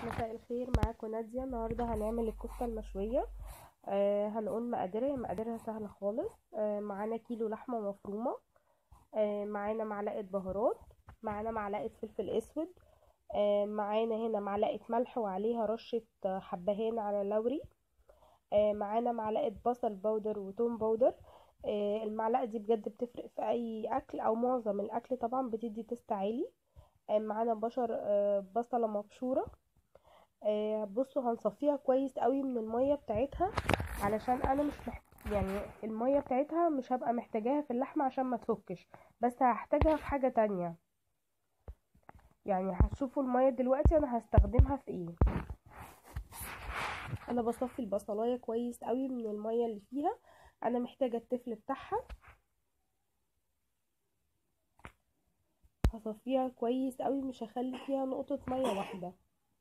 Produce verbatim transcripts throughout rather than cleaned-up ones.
مساء الخير، معاكم نادية. النهاردة هنعمل الكفتة المشوية. آه هنقول مقاديرها مقاديرها سهلة خالص. آه معانا كيلو لحمة مفرومة. آه معانا معلقة بهارات. معانا معلقة فلفل اسود. آه معانا هنا معلقة ملح وعليها رشة آه، حبهان على لوري. آه معانا معلقة بصل باودر وتوم باودر. آه المعلقة دي بجد بتفرق في اي اكل او معظم الاكل، طبعا بتدي تست عالي. آه معانا بشر آه بصلة مبشورة. آه بصوا، هنصفيها كويس قوي من المية بتاعتها، علشان انا مش محت... يعني المية بتاعتها مش هبقى محتاجاها في اللحمة عشان ما تفكش، بس هحتاجها في حاجة تانية. يعني هتشوفوا المية دلوقتي انا هستخدمها في ايه. انا بصفي البصلاية كويس قوي من المية اللي فيها. انا محتاجة التفل بتاعها، هصفيها كويس قوي، مش هخلي فيها نقطة مية واحدة.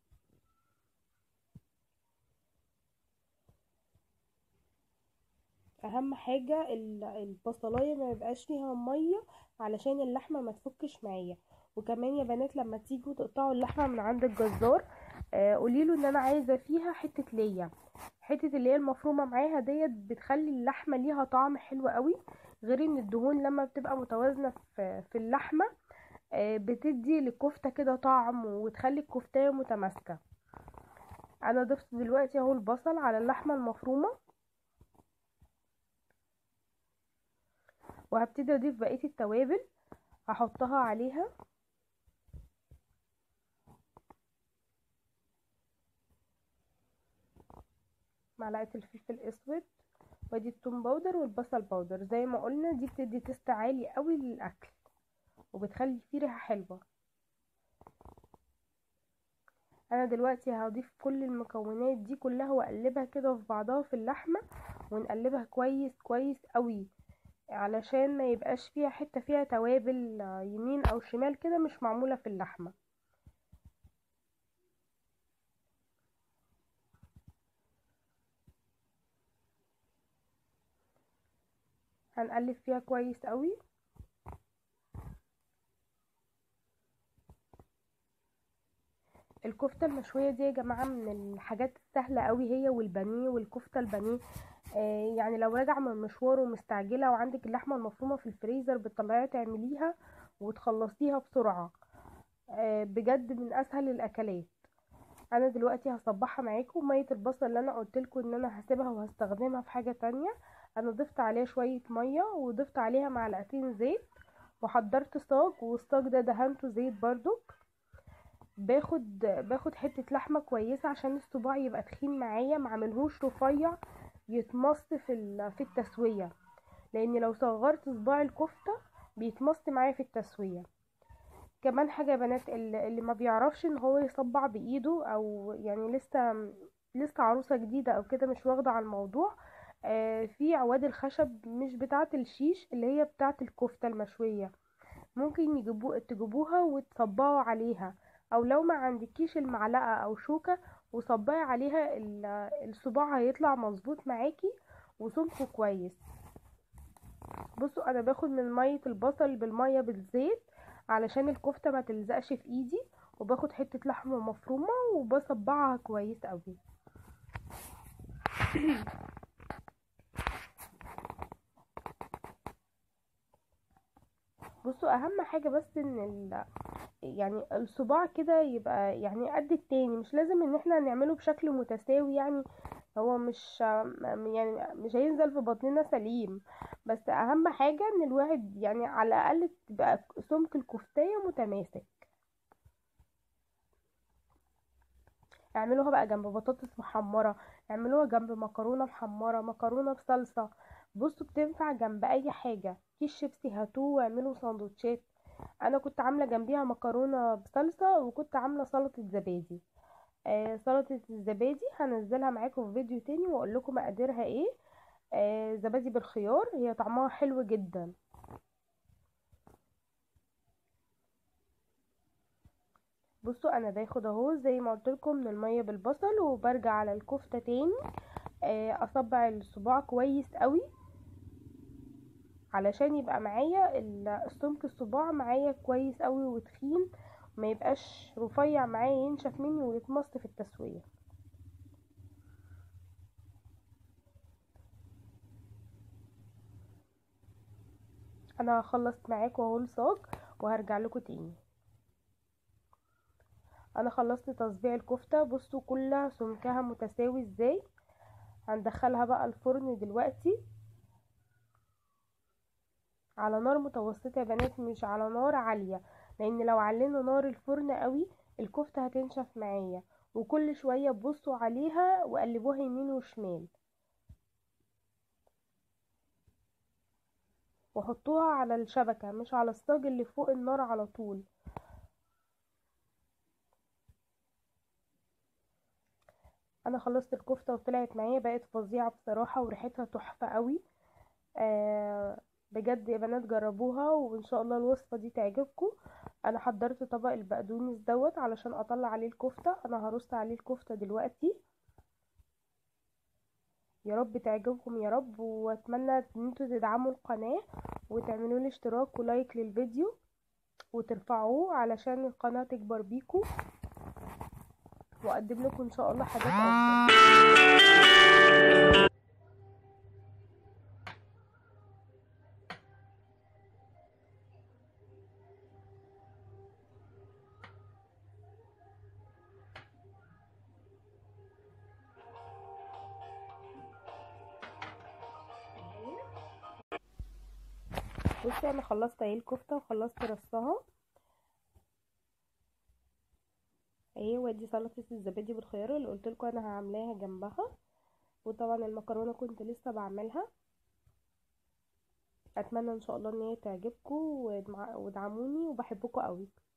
اهم حاجة ال- البصلاية ما يبقاش فيها مية، علشان اللحمة ما تفكش معايا. وكمان يا بنات، لما تيجوا تقطعوا اللحمة من عند الجزار، آه قوليله ان انا عايزة فيها حتة ليا. حتة اللي هي المفرومة معاها ديت بتخلي اللحمة ليها طعم حلو قوي، غير ان الدهون لما بتبقى متوازنة في في اللحمة آه بتدي للكفتة كده طعم، وتخلي الكفتة متماسكة. انا ضفت دلوقتي اهو البصل على اللحمة المفرومة، وهبتدي اضيف بقية التوابل هحطها عليها. معلقة الفلفل الاسود، وادي التوم باودر والبصل باودر. زي ما قلنا دي بتدي تست عالي قوي للاكل، وبتخلي فيه ريحة حلوة. انا دلوقتي هضيف كل المكونات دي كلها واقلبها كده في بعضها في اللحمة، ونقلبها كويس كويس قوي، علشان ما يبقاش فيها حتة فيها توابل آه، يمين او شمال كده مش معمولة في اللحمة. هنقلب فيها كويس قوي. الكفتة المشوية دي يا جماعة من الحاجات السهلة قوي، هي والبانيه والكفتة البانيه. آه يعني لو راجعة من مشوار ومستعجلة وعندك اللحمة المفرومة في الفريزر، بتطلعيها تعمليها وتخلصيها بسرعة. آه بجد من اسهل الاكلات. انا دلوقتي هصبحها معاكم. مية البصل اللي انا قلتلكوا ان انا هسيبها وهستخدمها في حاجة تانية، انا ضفت عليها شوية مية وضفت عليها معلقتين زيت، وحضرت صاج، والصاج ده دهنته زيت برضو. باخد باخد حته لحمه كويسه عشان الصباع يبقى تخين معايا، ما عملهوش رفيع يتمص في ال- في التسويه، لان لو صغرت صباع الكفته بيتمص معايا في التسويه. كمان حاجه يا بنات، اللي اللي ما بيعرفش ان هو يصبع بايده، او يعني لسه لسه عروسه جديده او كده مش واخده على الموضوع، آه في عواد الخشب مش بتاعه الشيش، اللي هي بتاعه الكفته المشويه، ممكن يجيبو تجيبوها وتصبعوا عليها. او لو ما عندكيش المعلقة او شوكة وصبعي عليها، ال- الصباع هيطلع مظبوط معاكي وسمكه كويس. بصوا، انا باخد من مية البصل بالمية بالزيت علشان الكفتة ما تلزقش في ايدي، وباخد حتة لحمة مفرومة وبصبعها كويس قوي. بصوا، اهم حاجة بس ان ال... يعني الصباع كده يبقى يعني قد التاني، مش لازم ان احنا نعمله بشكل متساوي يعني. هو مش يعني مش هينزل في بطننا سليم، بس اهم حاجة ان الواحد يعني على الاقل تبقى سمك الكفتاية متماسك. اعملوها بقى جنب بطاطس محمرة، اعملوها جنب مكرونة محمرة، مكرونة بصلصة. بصوا، بتنفع جنب اي حاجة. كيس شيبسي هاتوه واعملوا سندوتشات. انا كنت عاملة جنبيها مكرونة بصلصة، وكنت عاملة سلطة زبادي. آه سلطة الزبادي هنزلها معاكم في فيديو تاني واقول لكم مقاديرها ايه. آه زبادي بالخيار، هي طعمها حلو جدا. بصوا، انا باخد اهو زي ما قلت لكم من المية بالبصل، وبرجع على الكفتة تاني. آه اصبع الصباع كويس قوي علشان يبقى معايا ال- السمك الصباع معايا كويس قوي وتخين، ما يبقاش رفيع معايا ينشف مني ويتمص في التسويه. انا خلصت معاكم اهو الصاج وهرجع لكم تاني. انا خلصت تصبيع الكفته، بصوا كلها سمكها متساوي ازاي. هندخلها بقى الفرن دلوقتي على نار متوسطه يا بنات، مش على نار عاليه، لان لو علينا نار الفرن قوي الكفته هتنشف معايا. وكل شويه بصوا عليها وقلبوها يمين وشمال، وحطوها على الشبكه مش على الصاج اللي فوق النار على طول. انا خلصت الكفته وطلعت معايا بقت فظيعه بصراحه، وريحتها تحفه قوي. آه بجد يا بنات جربوها وان شاء الله الوصفه دي تعجبكم. انا حضرت طبق البقدونس دوت علشان اطلع عليه الكفته. انا هرص عليه الكفته دلوقتي. يا رب تعجبكم يا رب، واتمنى ان انتوا تدعموا القناه وتعملوا لي اشتراك ولايك للفيديو وترفعوه علشان القناه تكبر بيكم واقدم لكم ان شاء الله حاجات افضل. بصي انا خلصت اهي الكفته وخلصت رصها اهي، وادي سلطه الزبادي بالخيار اللي قلت لكم انا هعملها جنبها. وطبعا المكرونه كنت لسه بعملها. اتمنى ان شاء الله ان هي تعجبكم وادعموني وبحبكم قوي.